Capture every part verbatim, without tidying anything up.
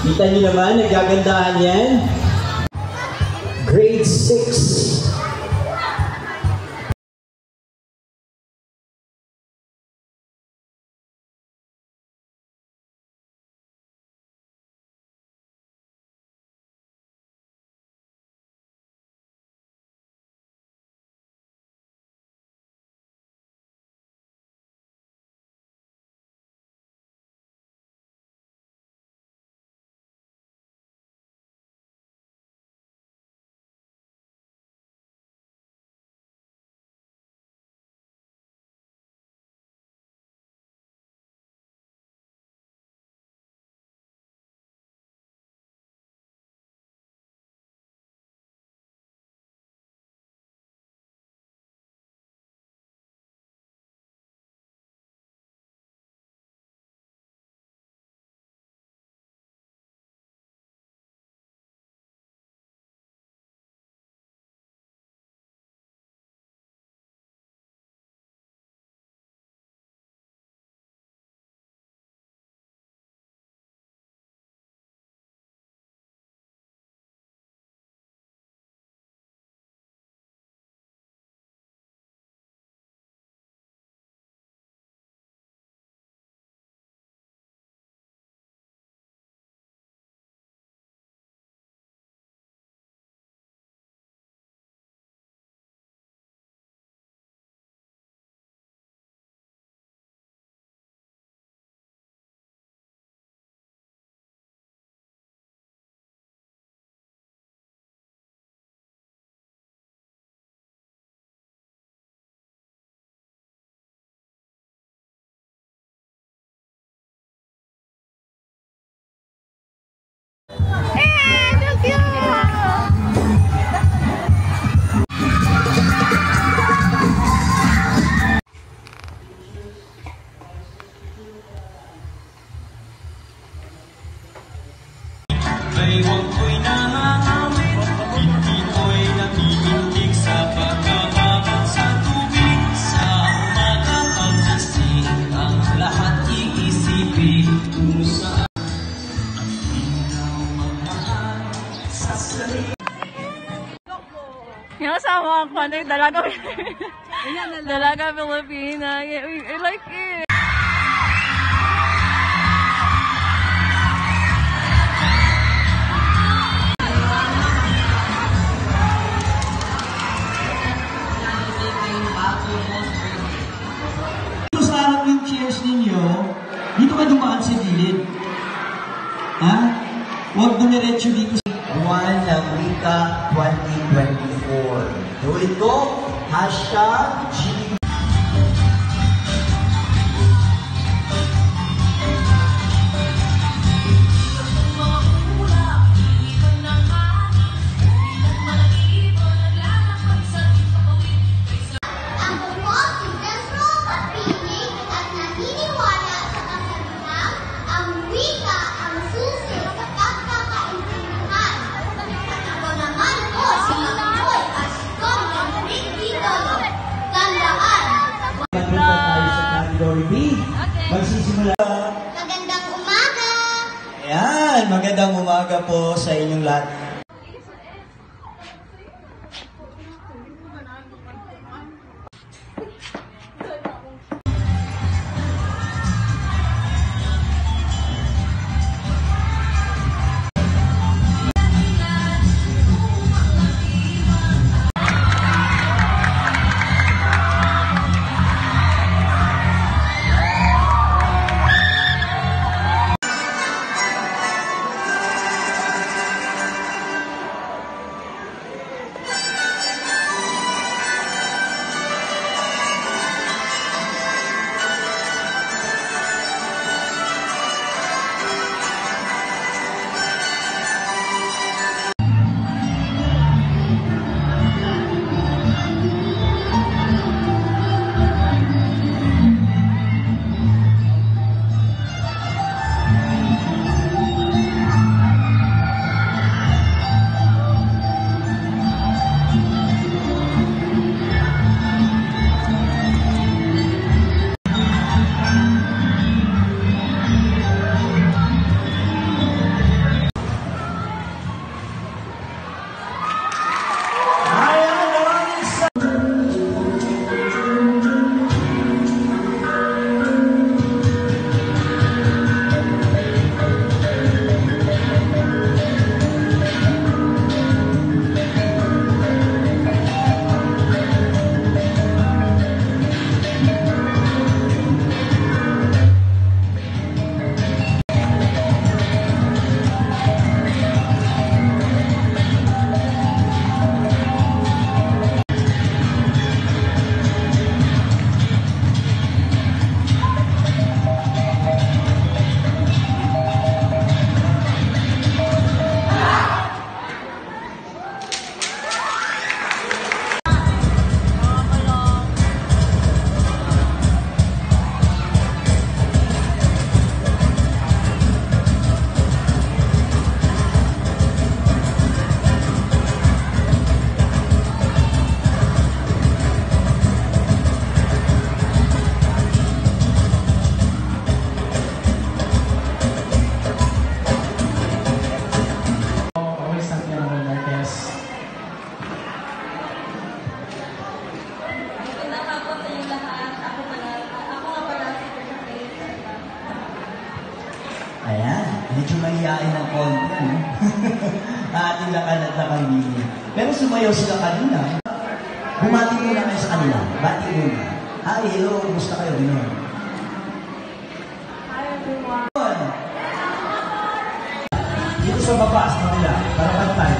Kita niyo naman, nagagandahan yan. Grade six. Yung sama ako, ano yung dalaga dalaga Pilipina. I, I like it. Dito sa harap yung chairs ninyo, dito ka dumaan sa gilid. Ha? Huwag dumiretso dito sa Juan ng Wika twenty twenty-four. Tuloy ko, hashtag G. Magsisimula. Magandang umaga! Ayan, magandang umaga po sa inyong lahat. Medyo mahihain ng konti, ano? Ating lakad at lakambini. Pero sumayaw sila kanina. Bumati muna kayo sa kanila. Bati muna. Hi, hello, kumusta kayo? Ganoon. Hi, everyone. Dito sa baba, sa kanila, para pantay.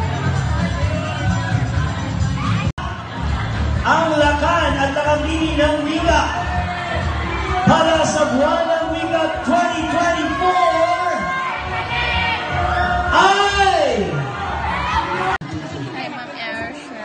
Ang lakan at lakambini ng Liga para sa buwan ng Liga twenty twenty-four ay... Hi, Ma'am Arsha.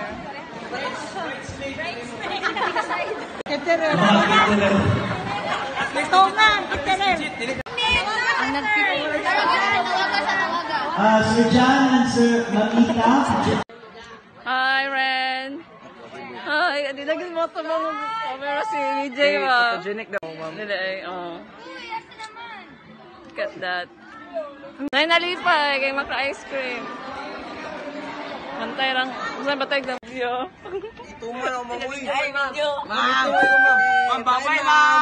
Ito na, ang nagpipuro sa Uh, Sir John and Sir Mamita. Hi, Ren. Hi, hindi na mo ito mga camera si V J ba? Photogenic daw, ma'am. Hindi eh, oo. Look at that. Nay, nalipay, kay maka-ice cream. Mantay lang. Saan ba tayo ng video? Tumay ako mamuwi. Ay, video. Ma'am! Ma'am, bye, ma'am!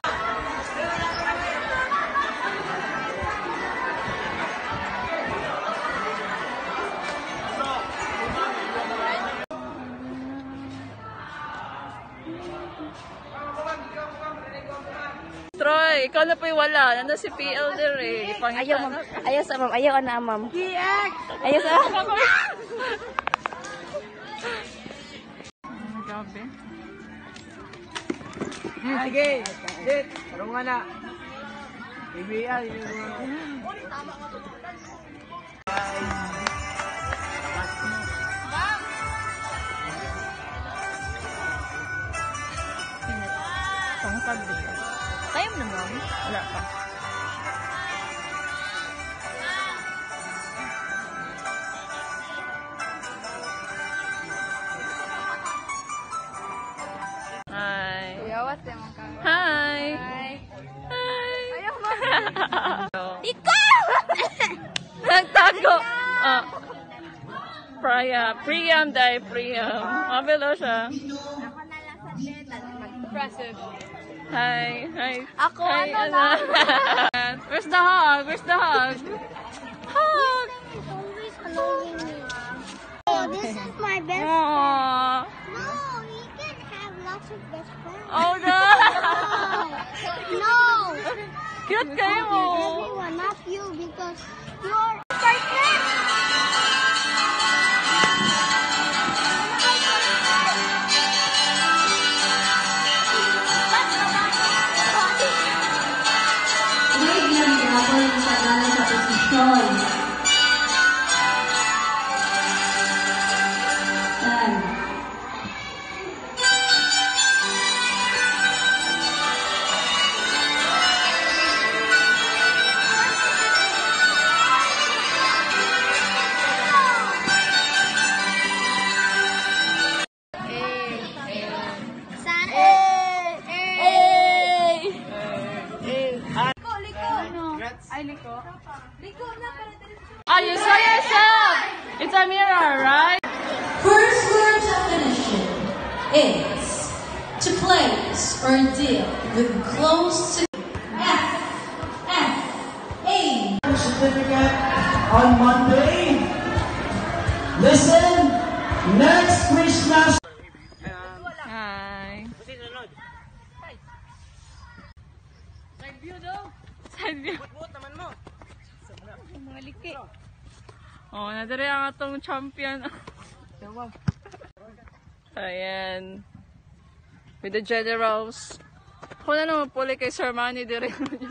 Troy, ikaw na po yung wala. Nandun si P L there eh. Ayaw, ma'am. Ayaw sa ma'am. Ayaw na, ma'am. Ayaw sa... Gabi. Sige! Dit! Parang nga na. I B I. Pangkag dito. Tayo mo na, ma'am. Wala pa. Hi. Hi. Hi. Ayaw mo. Ikaw! Nagtago. Ah. Priya. Priam dahil Priam. Mabilo siya. Impressive. Hi. Hi. Ako, Hi, ano lang. Where's the hug? Where's the hug? Hug. He's always following me. Oh, this is my best friend. Aww. No, he can have lots of best friends. Oh no. No. Cute kayo mo. Everyone, not you, because you're my friend. May ginagawa sa gana sa posisyon. Yan. San Oh, you saw yourself. It's a mirror, right? First word definition is to place or deal with close to F F A. Certificate on Monday. Listen, next Christmas. Hi. Side view daw. Side view. Buot naman mo. Mga liki. Oh, nadari ang atong champion. Ayan. With the generals. Kung na naman puli kay Sir Manny dire.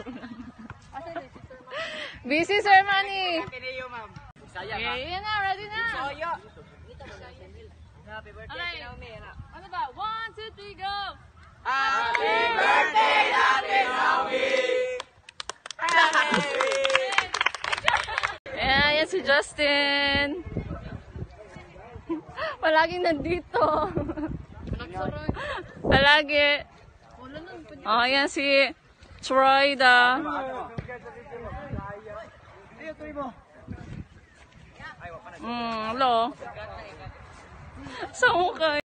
Busy Sir Manny. Kiniyo, ma'am. Saya ka. Okay, yan na, ready na. Saya. Happy birthday, Okay. Naomi. Ano ba? One, two, three, go! Happy birthday, Happy Naomi! Ayan, yan si Justin. Palaging nandito. Palagi. Oh, yan si Troy da. Mm, hello. Sa mukha.